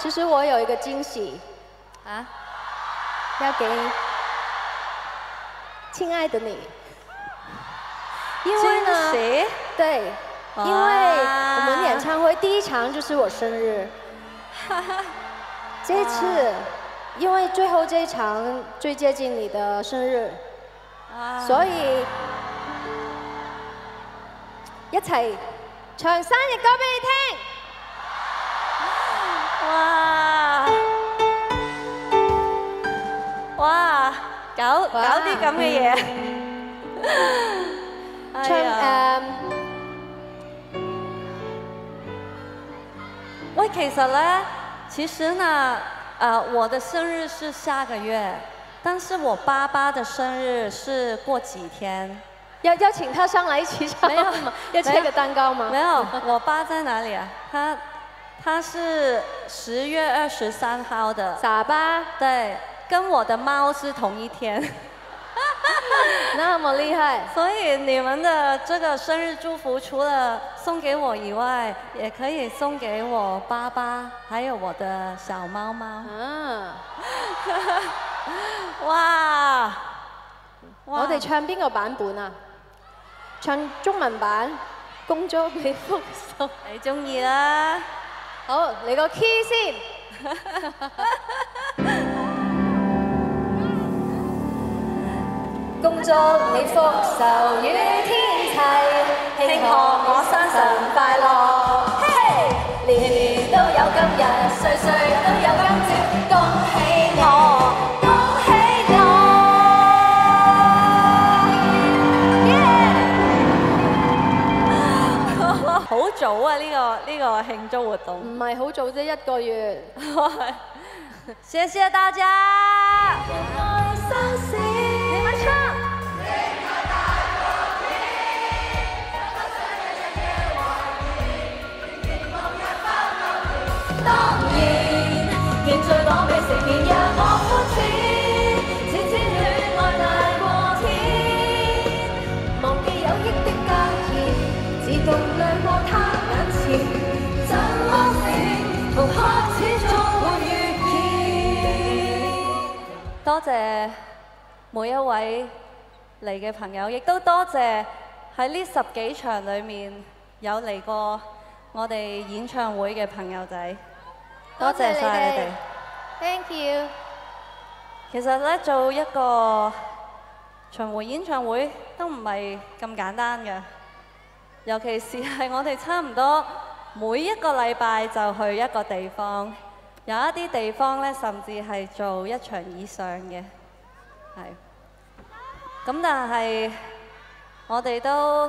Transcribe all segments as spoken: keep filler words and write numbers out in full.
其實我有一個驚喜啊， 要給親愛的你，因為呢， 驚喜對，因為我們演唱會第一場就是我生日，這次因為最後這一場最接近你的生日，所以一齊唱生日歌俾你聽。 哇！哇！搞搞啲咁嘅嘢， 唱誒， 喂，其實呢，其實呢，呃，我的生日是下個月，但是我爸爸的生日是過幾天。 要邀請他上來一起唱嗎？要切個蛋糕嗎？ 沒有，我爸在哪裡啊？他他是十月二十三號的。 傻吧？ 對，跟我的貓是同一天。 那麼厲害！ 所以你們的這個生日祝福，除了送給我以外，也可以送給我爸爸，還有我的小貓貓。 啊！ 哇！ 我哋唱邊個版本啊？唱中文版，恭祝你福壽。 你中意啦。 好，嚟個 key 先。恭祝你福壽與天齊，慶賀我生辰快樂。嘿，年年都有今日，歲歲都有今朝，恭喜我，恭喜我。 好早啊！呢個呢個慶祝活動。 唔係好早啫，一個月。 謝謝大家。 你們唱。當然，現在講未成年，讓我膚淺，淺淺戀愛大過天，忘記有益的家宴，自動亮過他眼前，怎麼算從開始終會遇見？ 多謝每一位嚟嘅朋友，亦都多謝喺呢十幾場裏面有嚟過我哋演唱會嘅朋友仔。多謝晒你哋 ，Thank you。 其實咧，做一個巡迴演唱會都唔係咁簡單嘅，尤其是係我哋差唔多每一個禮拜就去一個地方，有一啲地方咧甚至係做一場以上嘅，係。咁但係我哋都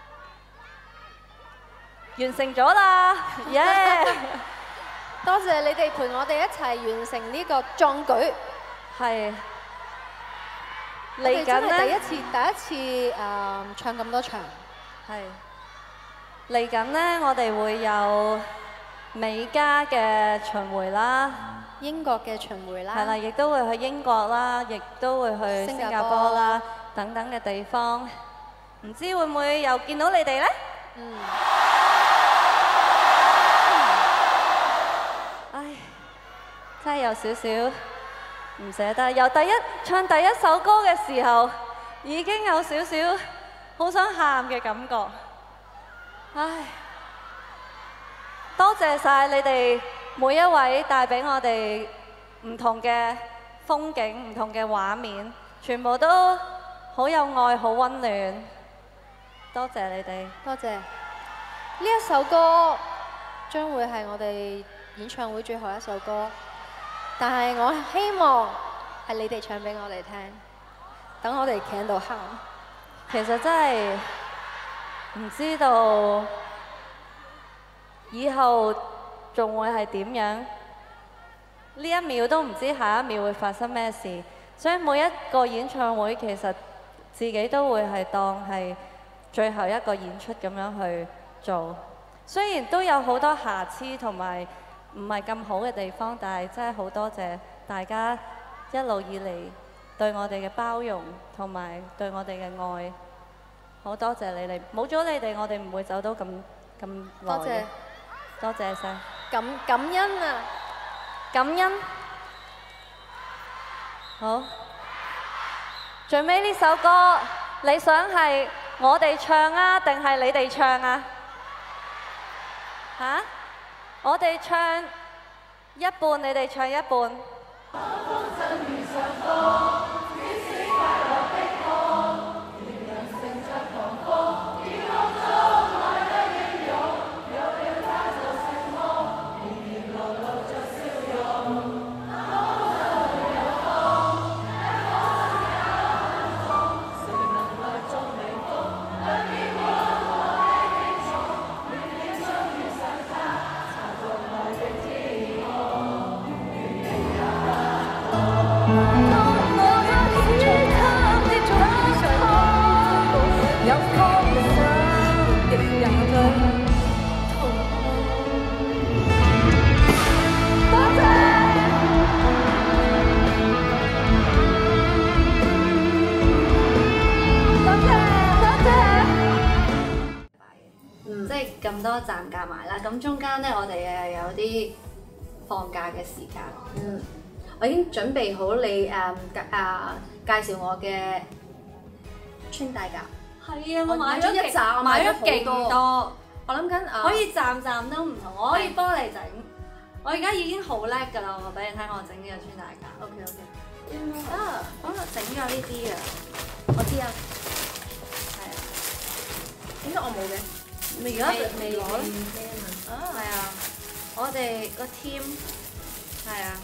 完成咗啦，耶、yeah! 多謝你哋陪我哋一齊完成呢個壯舉。 係嚟緊緊係第一次，第一次誒、呃、唱咁多場。 係嚟緊呢，我哋會有美加嘅巡迴啦， 英國嘅巡迴啦， 係啦，亦都會去英國啦，亦都會去新加坡啦等等嘅地方。唔知會唔會又見到你哋呢？ 嗯。 真係有少少唔捨得，由第一唱第一首歌嘅時候，已經有少少好想喊嘅感覺。唉，多謝晒你哋每一位帶俾我哋唔同嘅風景、唔同嘅畫面，全部都好有愛、好溫暖。多謝你哋， 多謝。呢一首歌將會係我哋演唱會最後一首歌。但係我希望係你哋唱俾我哋聽，等我哋企喺度喊。 其實真係唔知道以後仲會係點樣，呢一秒都唔知下一秒會發生咩事，所以每一個演唱會其實自己都會係當係最後一個演出咁樣去做。雖然都有好多瑕疵同埋唔係咁好嘅地方，但係真係好多謝大家一路以嚟對我哋嘅包容同埋對我哋嘅愛，好多謝你哋，冇咗你哋我哋唔會走到咁咁耐。 多謝， 多謝晒。 感感恩啊！ 感恩。好，最尾呢首歌，你想係我哋唱啊，定係你哋唱啊？嚇？我哋唱一半，你哋唱一半。咁多站夾埋啦，咁中間咧我哋又有啲放假嘅時間。 嗯，我已經準備好你誒啊介紹我嘅穿戴甲。 係啊， 我買咗一紮，我買咗咗勁多。 我諗緊誒， 可以站站都唔同，我可以幫你整。我而家已經好叻㗎啦，我俾你睇我整呢個穿戴甲。 OK OK。 啊，我整咗呢啲啊， 我知啊。 係啊。 點解我冇嘅？ 你而家未攞咧？ 啊， 係啊，我哋個 team 係啊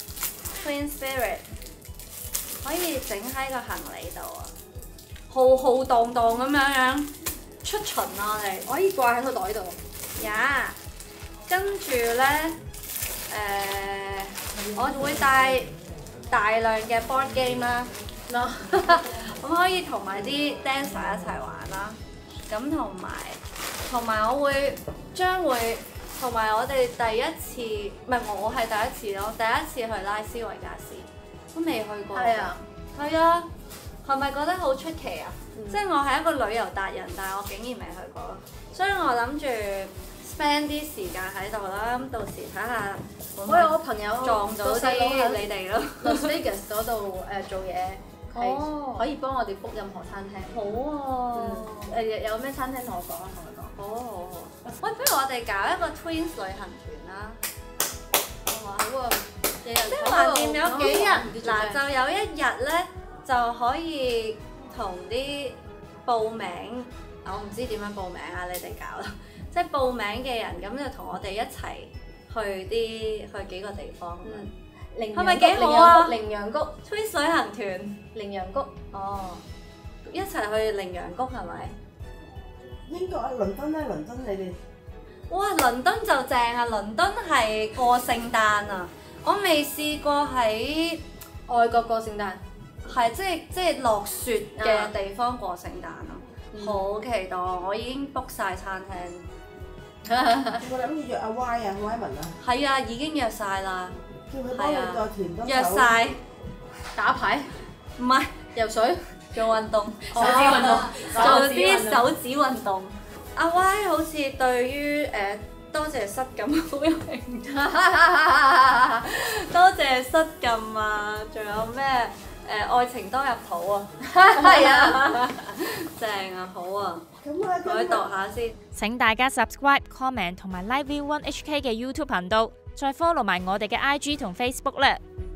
，Twin Spirit 可以整喺個行李度啊，浩浩蕩蕩咁樣樣出巡啊！我哋我可以掛喺個袋度。 呀，跟住咧誒，我會帶大量嘅 board game 啦，咁可以同埋啲 dancer 一齊玩啦，咁同埋。同埋我會將會同埋我哋第一次，唔係我係第一次咯，第一次去拉斯維加斯，都未去過。 係啊， 係啊，係咪覺得好出奇啊？ 嗯、 即係我係一個旅遊達人，但係我竟然未去過咯，所以我諗住 spend 啲時間喺度啦，咁到時睇下。 我有個朋友撞到啲你哋咯 Las Vegas 嗰度誒做嘢。 哦， 可以幫我哋 book 任何餐廳。 好喎。 誒、嗯、有咩餐廳同我講啊？同佢講。 好好好。喂，不如我哋搞一個 Twins 旅行團啦。 好啊，好啊。即係橫掂有幾日，嗱就有一日咧就可以同啲報名，我唔知點樣報名啊，你哋搞啦。即係報名嘅人咁就同我哋一齊去啲去幾個地方。嗯。係咪幾好啊？ 羚羊谷 Twins 旅行團， 羚羊谷， 哦，一齊去羚羊谷係咪？ 英國啊，倫敦咧，倫敦你哋。 哇，倫敦就正啊！倫敦係過聖誕啊，我未試過喺外國過聖誕， 係即係即係落雪嘅地方過聖誕啊！好、嗯、期待，我已經 book 晒餐廳。 我諗住約阿 Y 啊 ，Y 文啊。係啊，已經約晒啦。 叫佢幫你再填多手。 約晒打牌， 唔係游水， 做運動， 手指運動， 做啲手指運動。阿 Y 好似對於誒、呃、多謝失禁好有興趣，多謝失禁啊！仲有咩誒、呃、愛情多入土啊？係啊，正啊，好啊！我去讀下先。 請大家 subscribe、comment 同埋 Live View One H K 嘅 YouTube 頻道，再 follow 埋我哋嘅 I G 同 Facebook 咧。